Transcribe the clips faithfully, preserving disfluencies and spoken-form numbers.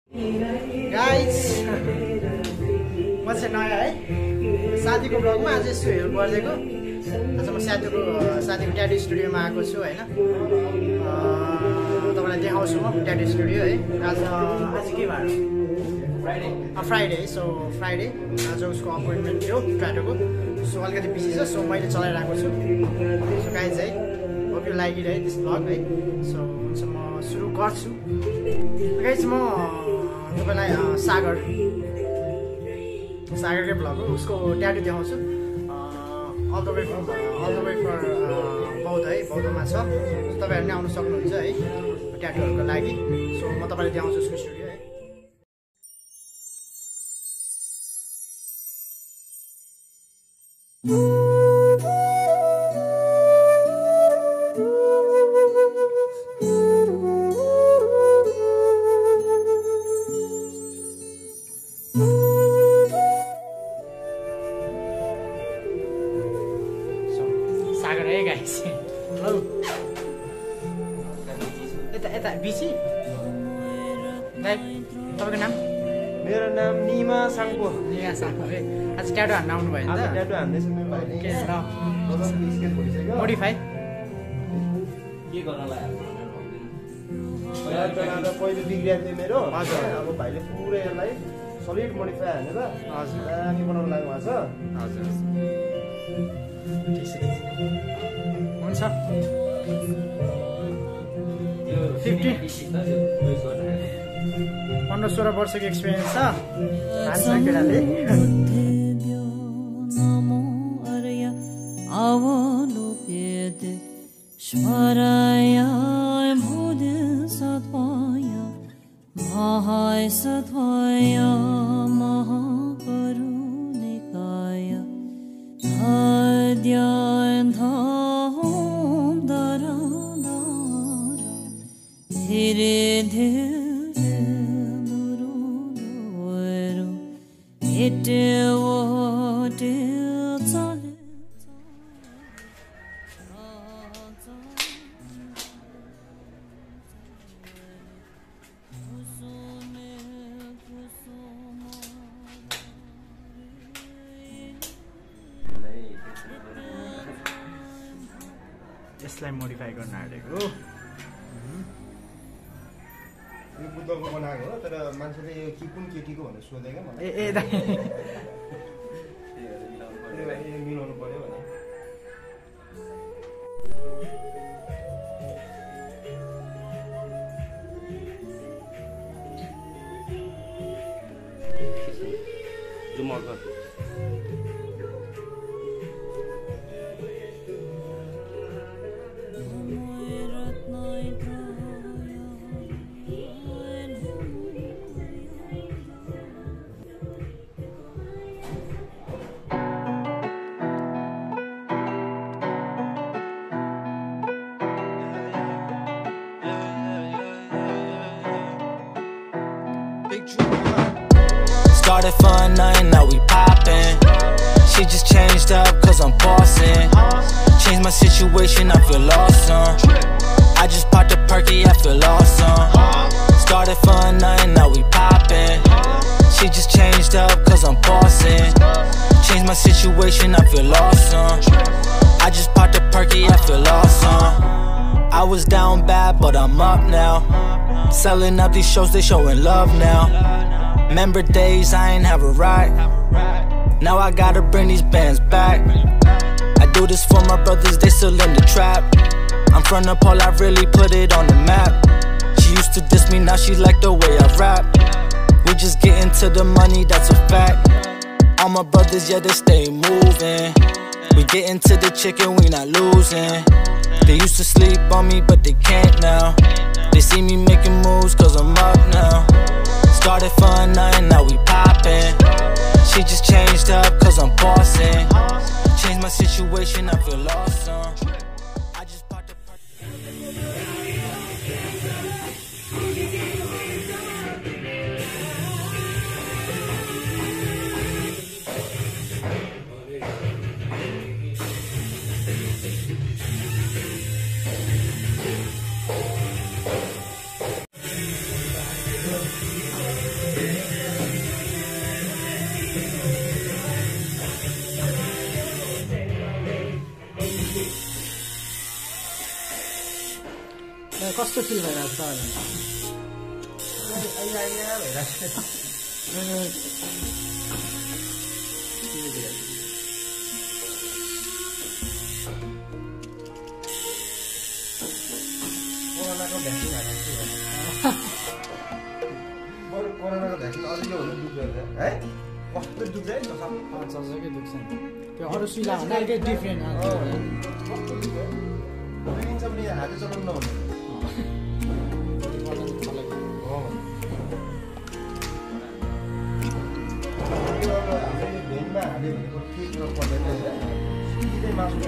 Guys म चाहिँ नयाँ है साथीको ब्लगमा आज यसो हेल्प गरिदिएको। आज म साथीको साथीको ट्याटू स्टुडियोमा आएको छु होइन। तपाईँलाई देखाउँछु म ट्याटू स्टुडियो है। आज आज के बार फ्राइडे फ्राइडे सो फ्राइडे आज उसको अपोइन्टमेन्ट थियो ट्याटूको। सो अलिकति बिजी छ, सो मैले चलाइरहेको छु। सो गाइज है, होप यु लाइक इट है दिस ब्लग है। सो हुन्छ म सुरु गर्छु। गाइज म तपाईँलाई सागर सागरकै ब्लग हो, उसको ट्याटू देखाउँछु। All the way from all the way for Boudha है, बौद्धमा छ। तपाईँहरू नै आउनु सक्नुहुन्छ है ट्याटूहरूको लागि। सो म तपाईँलाई देखाउँछु उसको स्टुडियो है। सागर है गाइस। हेलो यता यता बिची दाइ, तपाईँको नाम? मेरो नाम निमा साङ्पो। निमा साङ्पो है। आज ट्याटू हान्न आउनु भयो नि त? ट्याटू हान्दैछु मेरो भाइले। के ल स्केच भइसक्यो। मोडिफाई के गर्नलाई पहिला पहिले बिग्रिएको थियो मेरो। हजुर। अब भाइले पुरै यसलाई सलिड मोडिफाई हानेर हजुर दामी बनाउनु लाग्नु भएको छ। हजुर हुन्छ। फिफ्टी पन्ध्र सोह्र वर्षको एक्सपिरियन्स छ हान्छ केटाले। धीरे धीरे यसलाई मोडिफाई गर्न आँटेको। यो बुद्धको बनाएको हो, तर मान्छेले यो कि कुन केटीको भनेर सोधे क्या मलाई। ए ए दाइ यो मिलाउनु पर्यो भने जुमकर Started fun, nothing, now we poppin'. She just changed up cause I'm bossin'. Changed my situation, I feel awesome. I just popped a perky, I feel awesome. Started fun, nothing, now we poppin'. She just changed up cause I'm bossin'. Changed my situation, I feel awesome. I just popped a perky, I feel awesome. I was down bad, but I'm up now. Selling out these shows, they showing love now. Remember days I ain't have a ride. Now I gotta bring these bands back. I do this for my brothers, they still in the trap. I'm from the pole, I really put it on the map. She used to diss me, now she like the way I rap. We just getting to the money, that's a fact. All my brothers, yeah, they stay moving. We getting to the chicken, we not losing. They used to sleep on me, but they can't now. They see me making moves, cause I'm up now. Started fun, nothing, now we poppin'. She just changed up cause I'm bossin'. Changed my situation, I feel awesome. I just popped a कस्तो feel भइरहेको छ कोरोनाको vaccine हाल्नु कोरोनाको vaccine अझै यो हुनु दुख्छ है कस्तो दुख्छ है सबै दुख्छ त्यो अरू सुइला भन्दा अलिकति डिफ्रेन्ट हाते चलाउनु नहुने हामीले भेनमा हाल्यो भनेको केही कुरो पर्दैन सिधै मासु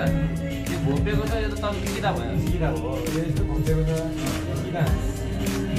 भोपेको छ यो त तपाईँ किरा भयो किरा हो यस्तो भोटेको त किरा